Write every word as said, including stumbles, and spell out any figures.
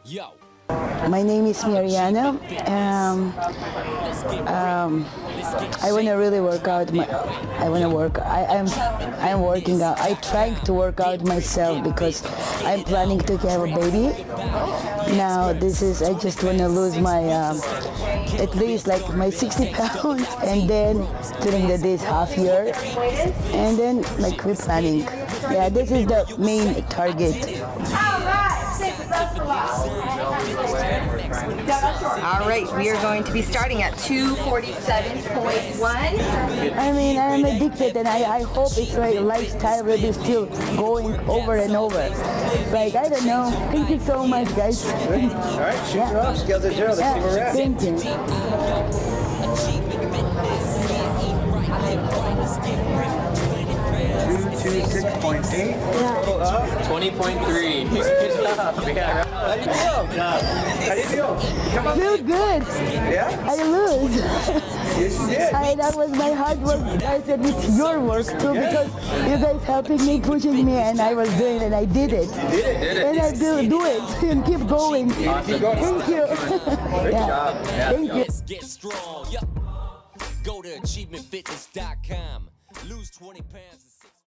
Yo. My name is Marianna. Um, um, I want to really work out. My, I want to work. I, I'm I'm working out. I trying to work out myself because I'm planning to have a baby. Now this is. I just want to lose my um, at least like my sixty pounds, and then during the this half year, and then like we're planning. Yeah, this is the main target. All right, we are going to be starting at two forty-seven point one. I mean, I'm addicted, and I, I hope it's like a lifestyle will be still going over and over. Like, I don't know. Thank you so much, guys. All right, shoot her off. Scales at zero. Let's Yeah, see where we're at. thank you. two twenty-six point eight. twenty point three. How do you feel? How do you feel? Come on. Feel good. Yeah? I lose. Yes, you did. I, that was my hard work. I said it's your work too because you guys helping me, pushing me, and I was doing it, and I did it. You did it. Did it. And I do do it and keep going. Awesome. Thank you. Good Yeah. job. Thank you. Let's get strong. Yo. Go to achievement fitness dot com. Lose twenty pounds in six